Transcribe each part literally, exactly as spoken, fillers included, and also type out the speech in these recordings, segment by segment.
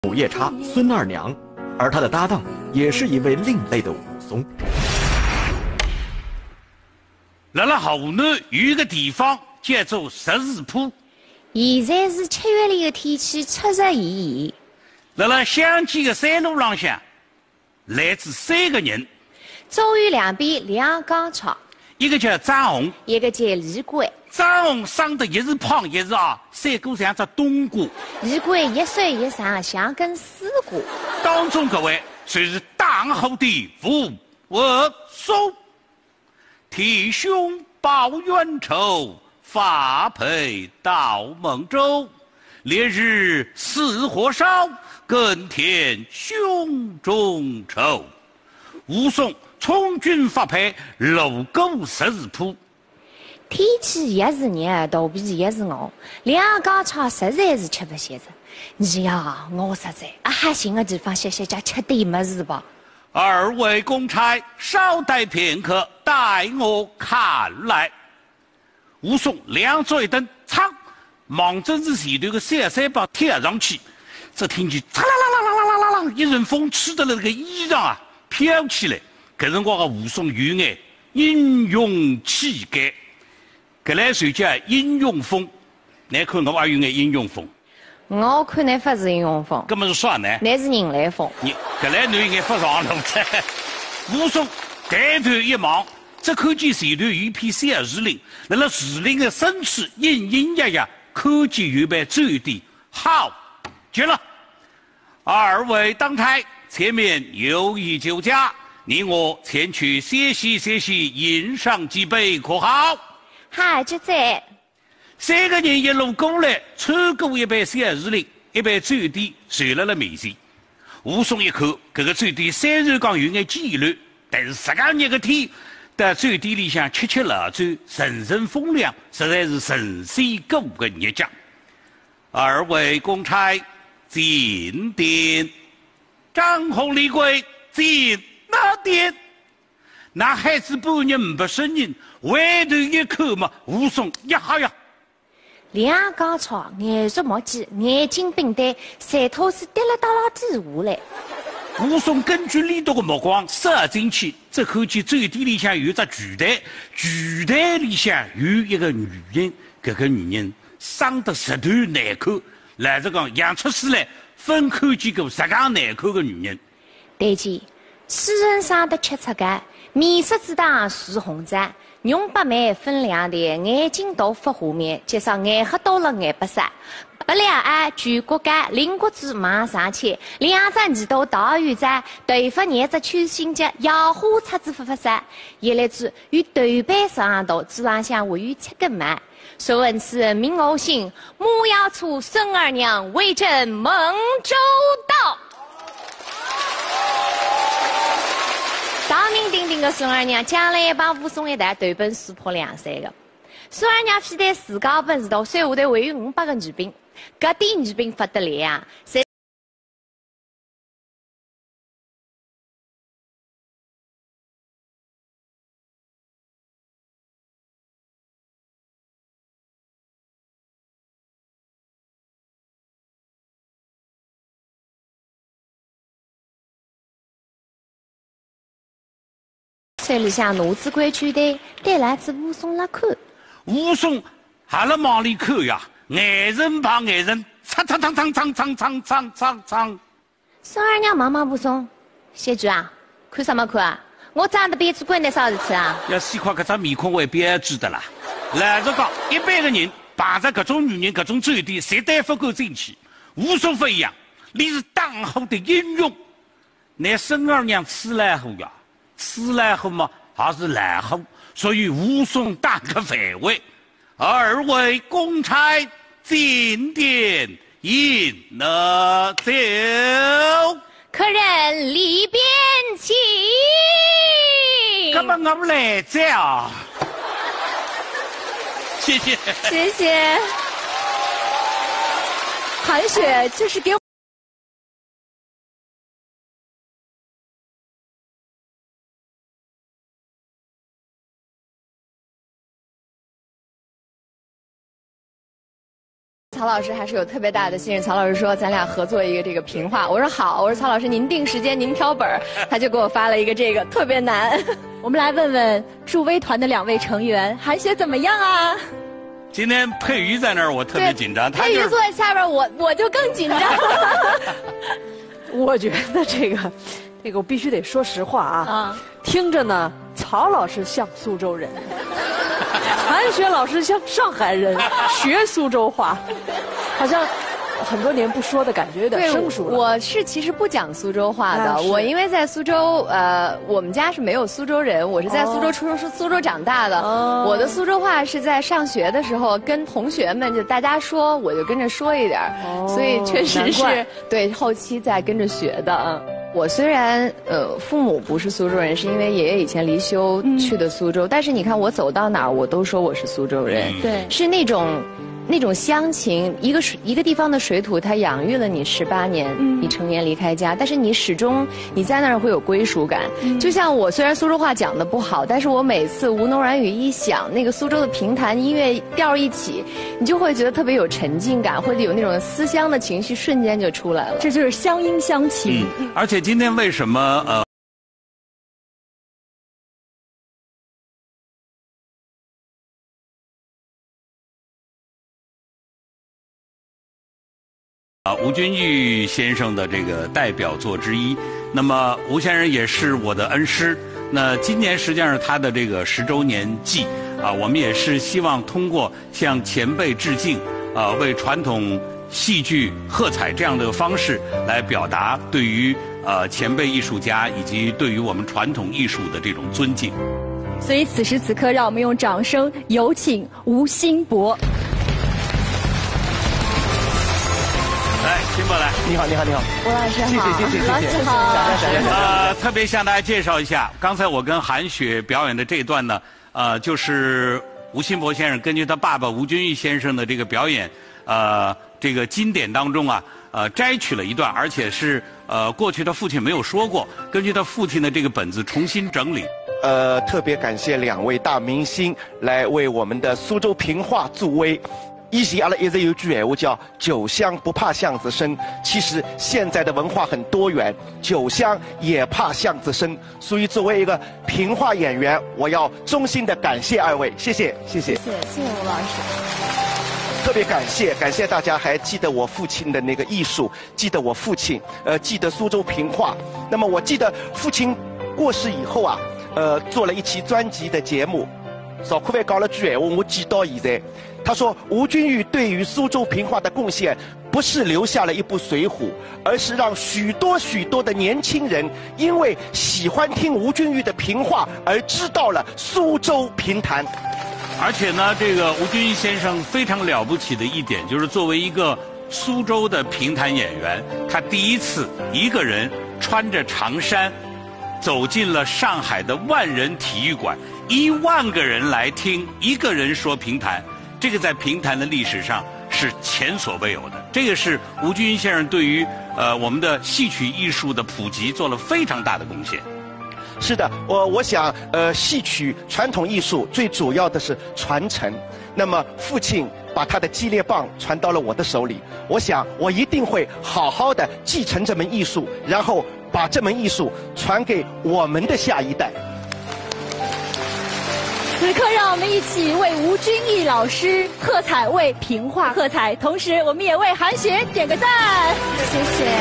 母夜叉孙二娘，而她的搭档也是一位另类的武松。 辣辣河南有一个地方叫做十字铺。 现在是七月里的天气，七十一度。 辣辣乡间的山路浪向，来自三个人， 周瑜两边两钢叉， 一个叫张红， 一个叫李贵。 张红生得一是胖一是啊，三个像只冬瓜。 李贵一岁一长，像根丝瓜。 当中各位就是大后的武松，替兄报冤仇，发配到孟州。烈日似火烧，更添胸中愁。武松从军发配，路过十字铺。 天气一是热，肚皮一是饿，两钢叉实在是吃不消着。你呀，我实在啊哈寻个地方歇歇脚，吃点么子吧。 二位公差，稍待片刻，待我看来。武松两脚一蹬，噌，忙着是前头的小山包贴上去，只听见嚓啦啦啦啦啦啦啦，一阵风吹得那个衣裳啊飘起来。搿辰光的武松有眼英勇气概，搿来就叫英勇风。你看侬也有眼英勇风。 我看那不是英雄风， 搿么是啥呢？ 那是人来风。 你搿来侬有眼不上路子。武松抬头一望，只看见前头有一片小树林，辣辣树林的深处隐隐约约看见有班走的。好，绝了！二位当差，前面有一酒家，你我前去歇息歇息，饮上几杯，可好？ 好，就在。 三个人一路过来，穿过一班小树林，一班酒店坐辣了面前。武松一看，搿个酒店虽然讲有眼简陋，但是十个热个天，在酒店里向吃吃老酒，顺顺风凉，实在是神仙过个日脚。二位公差进殿，张红李贵进哪殿？那孩子半日不声音，回头一看嘛，武松呀哈呀！ 两钢叉，眼熟目记，眼睛冰呆，舌头是滴了哒啦滴下来。 武松根据李督的目光射进去，只看见酒店里向有只巨台，巨台里向有一个女人，这个女人生得十头难看，来着讲养出水来，分看见过十杠难看的女人。 对见，此人生得七尺高，面色之当似红簪。容八眉分两台，眼睛都发花面，加上眼黑到了眼白色，白两眼举骨干，灵骨子马上去，两只耳朵倒圆在，头发捏着秋心结，摇花叉子发发散，一粒珠与头背上头，嘴上向还有七根毛。说文此名偶姓，母要出孙二娘，为朕蒙州道。大名鼎鼎的孙二娘，将来也把武松一代对本撕破两三个。孙二娘披戴自家本事大，手下头还有五百个女兵，搿点女兵不得了啊！谁手里向驽子规矩的带来自武松来看。 武松还辣往里看呀，眼神碰眼神，苍苍苍苍苍苍苍苍苍苍。 孙二娘忙忙武松，小主啊，看什么看啊？我长得比主管那啥事体啊？ 要细看搿张面孔，会标记的啦。来着讲，一般的人碰着搿种女人、搿种酒店，绝对不敢进去。武松不一样，你是当后的英雄。那孙二娘吃来后呀。吃来后嘛，还是来后，所以武松当个范围。二位公差进殿引了走。 客人里边请。 干嘛我们来这啊？谢谢， 谢谢。 韩雪，这是给我。 曹老师还是有特别大的信任。曹老师说咱俩合作一个这个评话，我说好，我说曹老师您定时间您挑本儿，他就给我发了一个这个特别难。 我们来问问助威团的两位成员，韩雪怎么样啊？ 今天佩瑜在那儿，我特别紧张。 佩瑜坐在下边，我我就更紧张。 我觉得这个，这个我必须得说实话啊。啊。听着呢，曹老师像苏州人，韩雪老师像上海人，学苏州话，好像很多年不说的感觉有点生疏了。 我是其实不讲苏州话的，啊、我因为在苏州，呃，我们家是没有苏州人，我是在苏州出生、是、哦、苏州长大的。哦、我的苏州话是在上学的时候跟同学们就大家说，我就跟着说一点，哦、所以确实是对后期在跟着学的。嗯。我虽然呃父母不是苏州人，是因为爷爷以前离休去的苏州，嗯、但是你看我走到哪儿，我都说我是苏州人，对，是那种那种乡情，一个水一个地方的水土，它养育了你十八年，嗯、你成年离开家，但是你始终你在那儿会有归属感。嗯、就像我虽然苏州话讲得不好，但是我每次吴侬软语一响，那个苏州的评弹音乐调一起，你就会觉得特别有沉浸感，或者有那种思乡的情绪瞬间就出来了。 这就是乡音乡情。 嗯、而且今天为什么呃？啊，吴君玉先生的这个代表作之一。那么吴先生也是我的恩师。那今年实际上是他的这个十周年祭啊，我们也是希望通过向前辈致敬，啊，为传统戏剧喝彩这样的方式来表达对于呃前辈艺术家以及对于我们传统艺术的这种尊敬。 所以此时此刻，让我们用掌声有请吴兴博。 来，辛博来， 你好，你好，你好， 吴老师好， 谢谢，谢谢， 老师好。 呃，特别向大家介绍一下，刚才我跟韩雪表演的这一段呢，呃，就是吴兴博先生根据他爸爸吴君玉先生的这个表演，呃，这个经典当中啊，呃，摘取了一段，而且是呃过去他父亲没有说过，根据他父亲的这个本子重新整理。 呃，特别感谢两位大明星来为我们的苏州评话助威。以前阿拉一直有句闲话叫“酒香不怕巷子深”，其实现在的文化很多元，酒香也怕巷子深。所以作为一个评话演员，我要衷心的感谢二位，谢谢，谢谢， 谢谢，谢谢吴老师。 特别感谢，感谢大家还记得我父亲的那个艺术，记得我父亲，呃，记得苏州评话。那么我记得父亲过世以后啊，呃，做了一期专辑的节目，邵科伟讲了句闲话，我记到现在。他说吴君玉对于苏州评话的贡献，不是留下了一部《水浒》，而是让许多许多的年轻人因为喜欢听吴君玉的评话而知道了苏州评弹。 而且呢，这个吴君玉先生非常了不起的一点，就是作为一个苏州的评弹演员，他第一次一个人穿着长衫走进了上海的万人体育馆，一万个人来听一个人说评弹。这个在评弹的历史上是前所未有的，这个是吴君玉先生对于呃我们的戏曲艺术的普及做了非常大的贡献。 是的，我我想呃戏曲传统艺术最主要的是传承。那么父亲把他的激烈棒传到了我的手里，我想我一定会好好的继承这门艺术，然后把这门艺术传给我们的下一代。 此刻，让我们一起为吴君玉老师喝彩，为评话喝彩。同时，我们也为韩雪点个赞， 谢谢。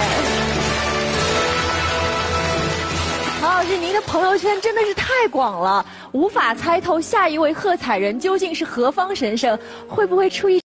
曹老师，您的朋友圈真的是太广了，无法猜透下一位喝彩人究竟是何方神圣，会不会出一